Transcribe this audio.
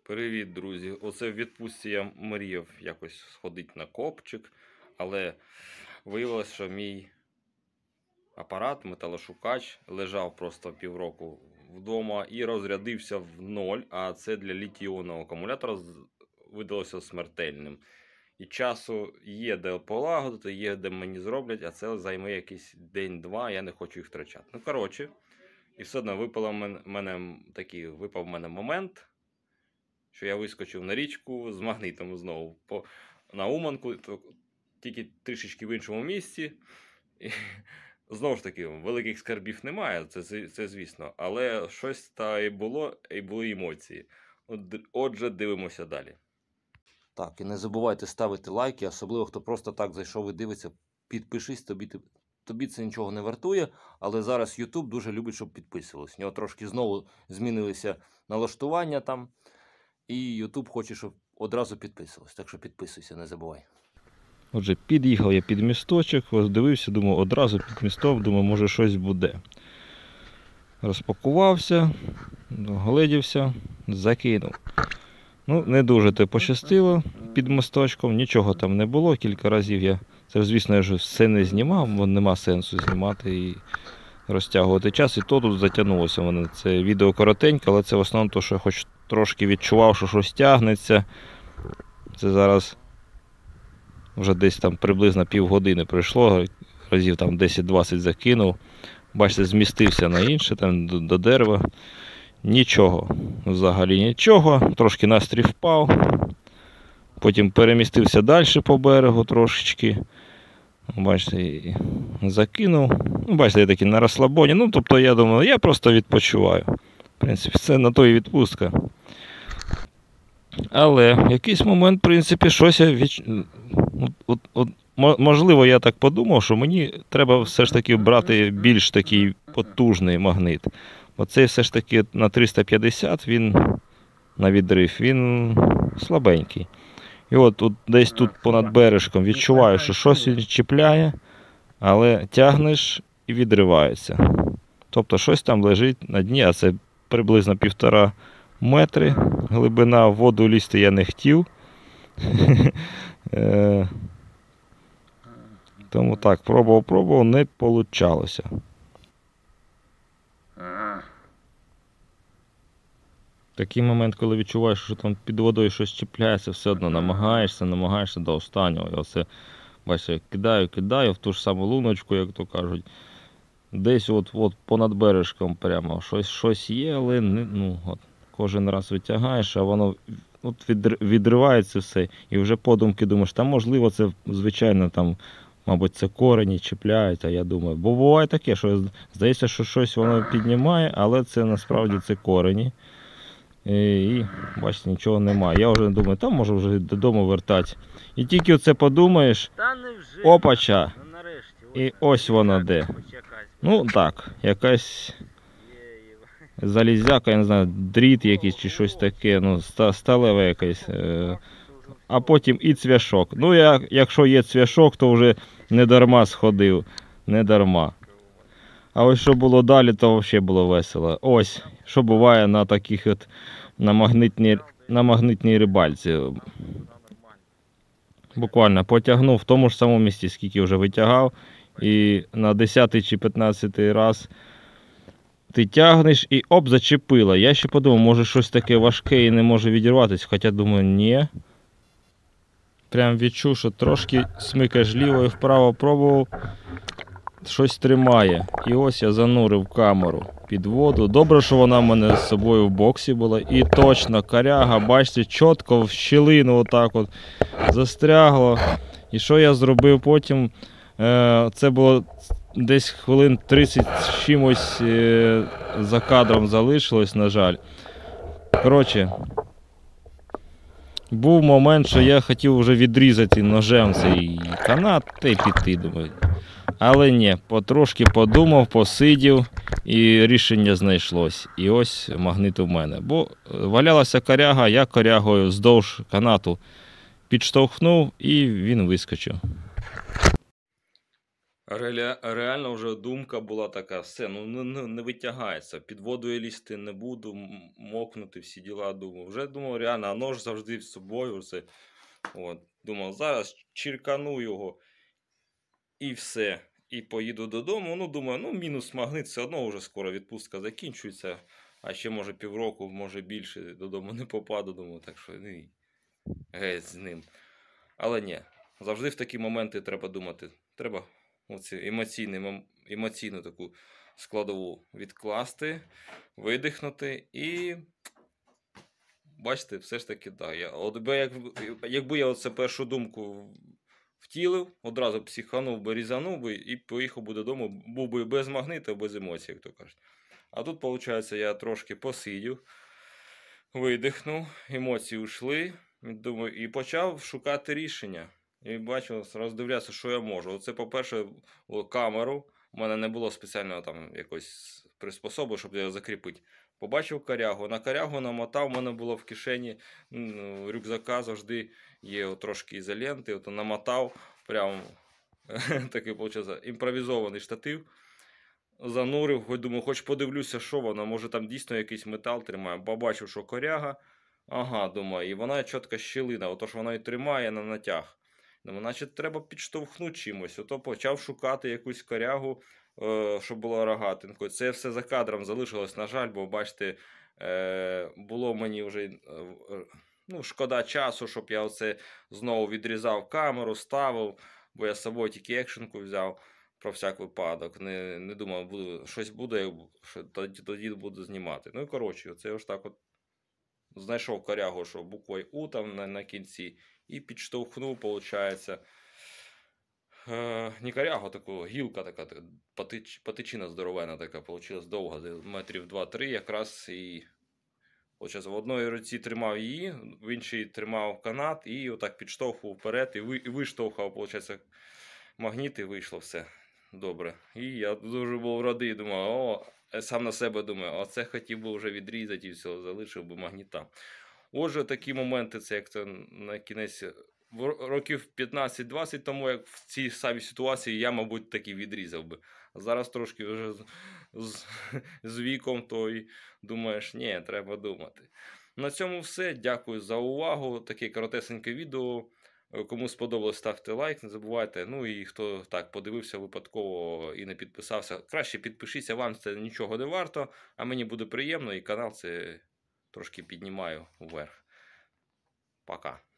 Привіт, друзі! Оце в відпустці я мріяв якось сходити на копчик, але виявилось, що мій апарат, металошукач, лежав просто півроку вдома і розрядився в ноль, а це для літій-іонного акумулятора видалося смертельним. І часу є де полагодити, є де мені зроблять, а це займе якийсь день-два, я не хочу їх втрачати. Ну, коротше, і все одно випав в мене момент, що я вискочив на річку з магнитом знову на Уманку, тільки трішечки в іншому місці. І, знову ж таки, великих скарбів немає, це звісно, але щось та і було, і були емоції. Отже, дивимося далі. Так, і не забувайте ставити лайки, особливо хто просто так зайшов і дивиться, підпишись, тобі це нічого не вартує, але зараз YouTube дуже любить, щоб підписувалися. У нього трошки знову змінилися налаштування там. І YouTube хоче, щоб одразу підписувалось. Так що підписуйся, не забувай. Отже, під'їхав я під місточок, ось дивився, думав, одразу під містом, думаю, може щось буде. Розпакувався, огледівся, закинув. Ну, не дуже те пощастило під мосточком, нічого там не було, кілька разів я, це звісно, я ж все не знімав, бо нема сенсу знімати і розтягувати час, і то тут затягнулося в мене. Це відео коротеньке, але це в основному то, що я хоч трошки відчував, що щось тягнеться. Це зараз вже десь там приблизно півгодини пройшло, разів там 10-20 закинув. Бачите, змістився на інше, там до дерева. Нічого, взагалі нічого, трошки настрій впав. Потім перемістився далі по берегу трошечки. Бачите, закинув. Ну, бачите, я такий на розслабоні. Ну, тобто, я думаю, я просто відпочиваю. В принципі, це на то і відпустка. Але в якийсь момент, в принципі, щось я можливо, я так подумав, що мені треба все ж таки брати більш такий потужний магнит. Оцей все ж таки на 350, він на відрив, він слабенький. І от десь тут понад бережком відчуваю, що щось він чіпляє, але тягнеш і відривається. Тобто щось там лежить на дні, а це приблизно 1,5 метри глибина, в воду лізти я не хотів. Тому так, пробував, не вийшло. Такий момент, коли відчуваєш, що там під водою щось чіпляється, все одно намагаєшся до останнього. І оце, бачите, кидаю в ту ж саму луночку, як то кажуть. Десь от понад бережком прямо щось є, але кожен раз витягаєш, а воно відривається все. І вже подумки думаєш, там можливо це звичайно там, мабуть, це корені чіпляють, а я думаю, бо буває таке, що здається, що щось воно піднімає, але це насправді це корені. І бачите, нічого немає. Я вже думаю, там можу вже додому вертати. І тільки оце подумаєш, опача, і ось воно де. Ну так, якась залізяка, я не знаю, дріт якийсь чи щось таке, сталеве якесь. А потім і цвяшок. Ну, якщо є цвяшок, то вже не дарма сходив, не дарма. А ось що було далі, то взагалі було весело. Ось, що буває на таких на магнитній рибальці. Буквально потягнув в тому ж самому місці, скільки вже витягав. І на 10-й чи 15-й раз ти тягнеш і оп, зачепило. Я ще подумав, може щось таке важке і не може відірватися. Хоча думаю, ні. Прям відчув, що трошки смикаєш ліво і вправо, пробував. Щось тримає. І ось я занурив камеру під воду. Добре, що вона в мене з собою в боксі була. І точно коряга, бачите, чітко в щілину отак от застрягло. І що я зробив потім? Це було десь хвилин 30 з чимось за кадром залишилось, на жаль. Коротше, був момент, що я хотів вже відрізати ножем цей канат та й піти, думаю. Але ні, потрошки подумав, посидів і рішення знайшлось. І ось магнит у мене. Бо валялася коряга, я корягою вздовж канату підштовхнув і він вискочив. Реально вже думка була така, все, ну не витягається. Під водою лізти не буду, мокнути, всі діла, думав. Вже думав, реально, а нож завжди з собою. Все. От. Думав, зараз чиркану його і все. І поїду додому. Ну, думаю, ну мінус магнит, все одно вже скоро відпустка закінчується. А ще, може, півроку, може більше, додому не попаду, думаю, так що ну, геть з ним. Але ні, завжди в такі моменти треба думати. Треба оцю емоційну таку складову відкласти, видихнути і. Бачите, все ж таки, так. Якби я оце першу думку втілив, одразу психанув би, різанув би і поїхав би додому, був би без магнита, без емоцій, як то кажуть. А тут, виходить, я трошки посидів, видихнув, емоції ушли, думаю, і почав шукати рішення. І бачу, роздивлятися, що я можу. Оце, по-перше, камеру. У мене не було спеціального там якоїсь приспособи, щоб його закріпити. Побачив корягу. На корягу намотав, у мене було в кишені рюкзака завжди є трошки ізоленти. От намотав, прям такий, виходить, імпровізований штатив. Занурив, хоч думаю, хоч подивлюся, що воно, може там дійсно якийсь метал тримає. Побачив, що коряга. Ага, думаю, і вона чітко щілина, отож вона і тримає на натяг. Думаю, значить, треба підштовхнути чимось. Ото почав шукати якусь корягу, щоб була рогатинкою. Це все за кадром залишилось, на жаль, бо бачите, було мені вже шкода часу, щоб я оце знову відрізав камеру, ставив, бо я з собою тільки екшенку взяв про всяк випадок. Не думав, щось буде, тоді буду знімати. Ну і коротше, оце ось так от знайшов корягу, що буквою У там на кінці, і підштовхнув, виходить, не корягу, таку гілка така, патичина здоровена така, вийшла довга, метрів 2-3 якраз, і в одній руці тримав її, в іншій тримав канат, і отак підштовхував вперед, і виштовхав, виходить, магніт, і вийшло все добре. І я дуже був радий, думав, сам на себе думаю, оце хотів би вже відрізати і все, залишив би магніта. Отже, такі моменти, це як це на кінець років 15-20 тому, як в цій самій ситуації, я, мабуть, таки відрізав би. А зараз трошки вже з віком, то й думаєш, ні, треба думати. На цьому все. Дякую за увагу. Таке коротесеньке відео. Кому сподобалось, ставте лайк, не забувайте. Ну і хто так подивився випадково і не підписався, краще підпишіться, вам це нічого не варто, а мені буде приємно і канал це трошки піднімаю вверх. Пока.